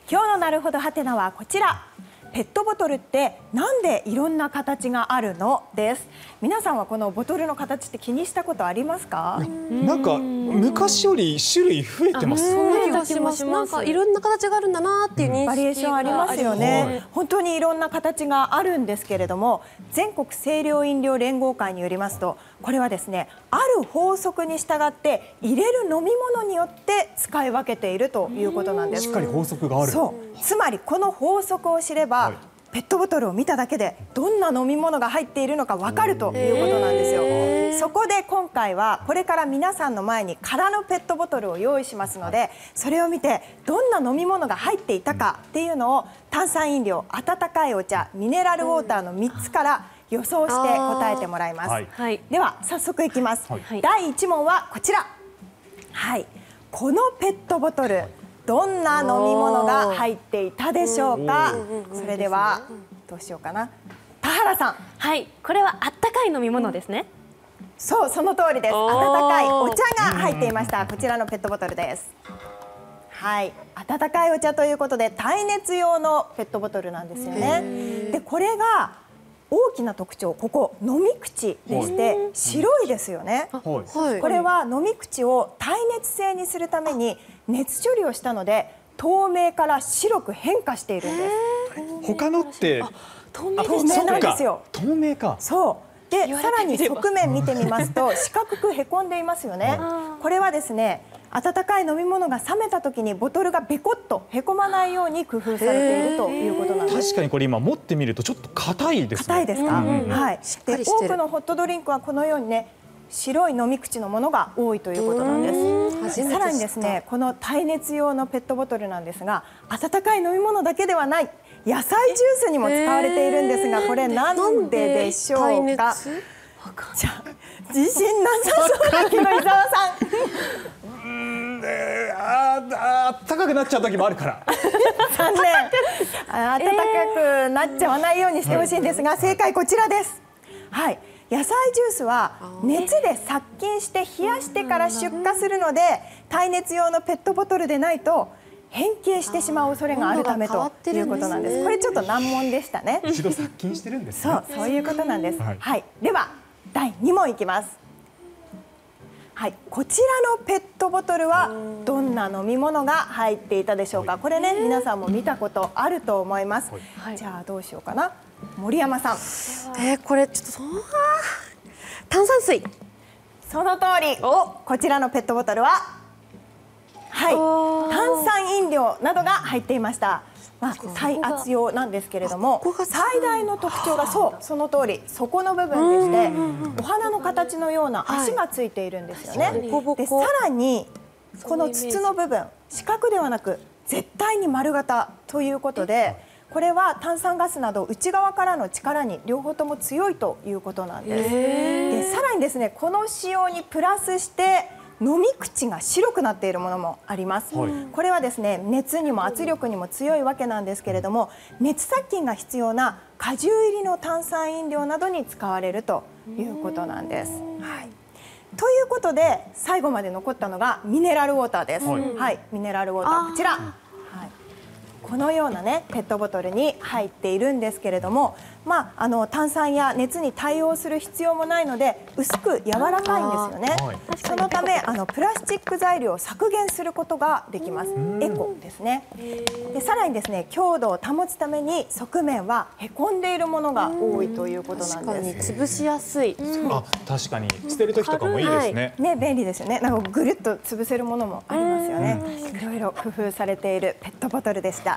今日のなるほどはてなはこちら。ペットボトルってなんでいろんな形があるのです。皆さんはこのボトルの形って気にしたことありますか？ なんか昔より種類増えてます。 なんかいろんな形があるんだなっていう認識がバリエーションありますよね。本当にいろんな形があるんですけれども、全国清涼飲料連合会によりますと、これはですね、ある法則に従って入れる飲み物によって使い分けているということなんです。 しっかり法則がある。 そう、つまりこの法則を知れば、ペットボトルを見ただけでどんな飲み物が入っているのか分かるということなんですよ。そこで今回はこれから皆さんの前に空のペットボトルを用意しますので、それを見てどんな飲み物が入っていたかっていうのを炭酸飲料、温かいお茶、ミネラルウォーターの3つから予想して答えてもらいます。では早速いきます。第1問はこちら。はい、このペットボトルどんな飲み物が入っていたでしょうか。それではどうしようかな。田原さん。 はい、これはあったかい飲み物ですね。 そう、その通りです。温かいお茶が入っていました。こちらのペットボトルです。はい、温かいお茶ということで耐熱用のペットボトルなんですよね。で、これが大きな特徴、ここ飲み口でして白いですよね。これは飲み口を耐熱性にするために熱処理をしたので透明から白く変化しているんです。 他のって透明なんですよ。 透明か。 そうで、さらに側面見てみますと四角くへこんでいますよね。これはですね、温かい飲み物が冷めた時にボトルがベコッとへこまないように工夫されているということなんです。 確かにこれ今持ってみるとちょっと硬いですね。 硬いですか？はい。で、多くのホットドリンクはこのようにね、白い飲み口のものが多いということなんです。さらにですね、この耐熱用のペットボトルなんですが、温かい飲み物だけではない、野菜ジュースにも使われているんですが、これなんででしょうか？じゃあ自信なさそうな木の伊沢さん。 あったかくなっちゃう時もあるから。 残念。暖かくなっちゃわないようにしてほしいんですが、正解こちらです。はい。野菜ジュースは熱で殺菌して冷やしてから出荷するので、耐熱用のペットボトルでないと変形してしまう恐れがあるためということなんです。これちょっと難問でしたね。 一度殺菌してるんですね。 そういうことなんです。はい。では第2問いきます。はい、こちらのペットボトルはどんな飲み物が入っていたでしょうか。これね、皆さんも見たことあると思います。じゃあどうしようかな。森山さん。 これちょっと炭酸水。 その通り。こちらのペットボトルは、はい、炭酸飲料などが入っていました。耐圧用なんですけれども、最大の特徴がその通り底の部分でして、お花の形のような足がついているんですよね。で、さらにこの筒の部分、四角ではなく絶対に丸型ということで、これは炭酸ガスなど内側からの力に両方とも強いということなんです。で、さらにですね、この仕様にプラスして飲み口が白くなっているものもあります。これはですね、熱にも圧力にも強いわけなんですけれども、熱殺菌が必要な果汁入りの炭酸飲料などに使われるということなんです。はい、ということで最後まで残ったのがミネラルウォーターです。はい、ミネラルウォーター、こちら。このようなね、ペットボトルに入っているんですけれども、炭酸や熱に対応する必要もないので薄く柔らかいんですよね。そのためプラスチック材料を削減することができます。エコですね。で、さらにですね、強度を保つために側面はへこんでいるものが多いということなんです。 潰しやすい。 確かに捨てる時とかもいいですね。 ね、便利ですよね。なんかぐるっと潰せるものもありますよね。いろいろ工夫されているペットボトルでした。